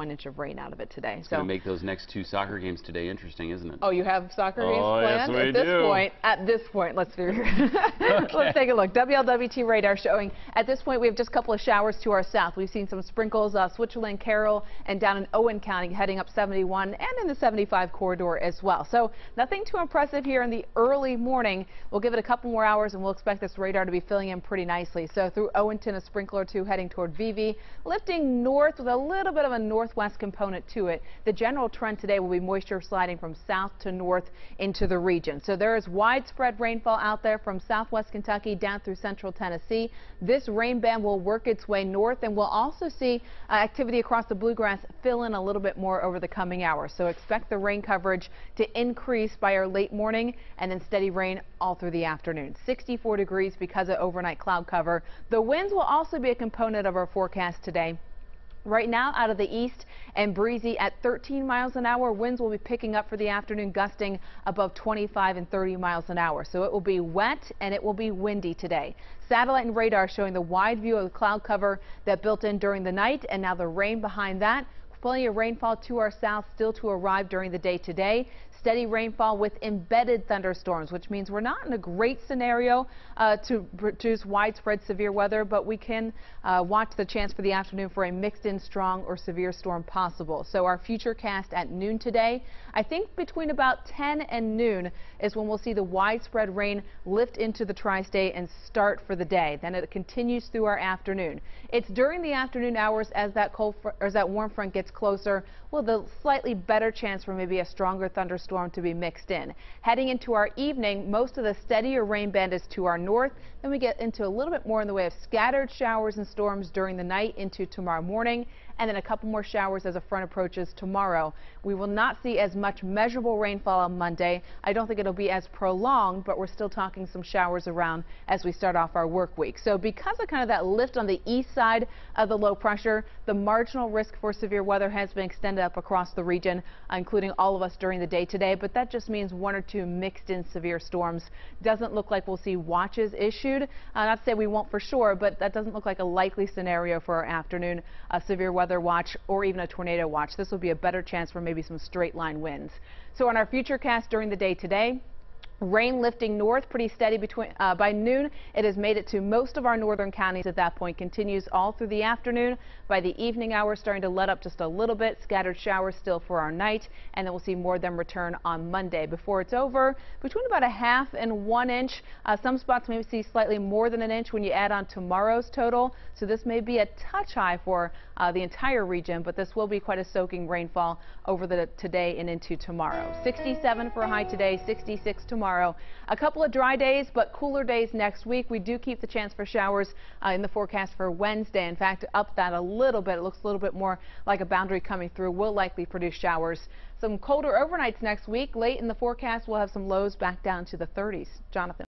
1 inch of rain out of it today. It's going to make those next 2 soccer games today interesting, isn't it? Oh, you have soccer games planned? Yes, At this point, let's figure. Okay. Let's take a look. WLWT radar showing at this point we have just a couple of showers to our south. We've seen some sprinkles, Switzerland, Carroll, and down in Owen County, heading up 71 and in the 75 corridor as well. So nothing too impressive here in the early morning. We'll give it a couple more hours and we'll expect this radar to be filling in pretty nicely. So through Owenton, a sprinkle or two heading toward VV, lifting north with a little bit of a northwest component to it. The general trend today will be moisture sliding from south to north into the region. So there is widespread rainfall out there from southwest Kentucky down through central Tennessee. This rain band will work its way north, and we'll also see activity across the bluegrass fill in a little bit more over the coming hours. So expect the rain coverage to increase by our late morning and then steady rain all through the afternoon. 64 degrees because of overnight cloud cover. The winds will also be a component of our forecast today. Right now, out of the east and breezy at 13 miles an hour. Winds will be picking up for the afternoon, gusting above 25 and 30 miles an hour. So it will be wet and it will be windy today. Satellite and radar showing the wide view of the cloud cover that built in during the night, and now the rain behind that. Plenty of rainfall to our south still to arrive during the day today. Steady rainfall with embedded thunderstorms, which means we're not in a great scenario to produce widespread severe weather, but we can watch the chance for the afternoon for a mixed in strong or severe storm possible. So our future cast at noon today, I think between about 10 and noon is when we'll see the widespread rain lift into the tri-state and start for the day. Then it continues through our afternoon. It's during the afternoon hours as that warm front gets closer, well, the slightly better chance for maybe a stronger thunderstorm to be mixed in. Heading into our evening, most of the steadier rain band is to our north. Then we get into a little bit more in the way of scattered showers and storms during the night into tomorrow morning, and then a couple more showers as a front approaches tomorrow. We will not see as much measurable rainfall on Monday. I don't think it'll be as prolonged, but we're still talking some showers around as we start off our work week. So because of kind of that lift on the east side of the low pressure, the marginal risk for severe weather has been extended up across the region, including all of us during the day today. But that just means 1 or 2 mixed in severe storms. Doesn't look like we'll see watches issued. Not to say we won't for sure, but that doesn't look like a likely scenario for our afternoon severe weather watch or even a tornado watch. This will be a better chance for maybe some straight line winds. So on our future cast during the day today, rain lifting north, pretty steady by noon. It has made it to most of our northern counties at that point. Continues all through the afternoon. By the evening hours, starting to let up just a little bit. Scattered showers still for our night, and then we'll see more of them return on Monday. Before it's over, between about a half and 1 inch. Some spots may see slightly more than an inch when you add on tomorrow's total. So this may be a touch high for the entire region, but this will be quite a soaking rainfall over today and into tomorrow. 67 for a high today, 66 tomorrow. A couple of dry days, but cooler days next week. We do keep the chance for showers in the forecast for Wednesday. In fact, up that a little bit. It looks a little bit more like a boundary coming through. Will likely produce showers. Some colder overnights next week. Late in the forecast, we'll have some lows back down to the 30s. Jonathan.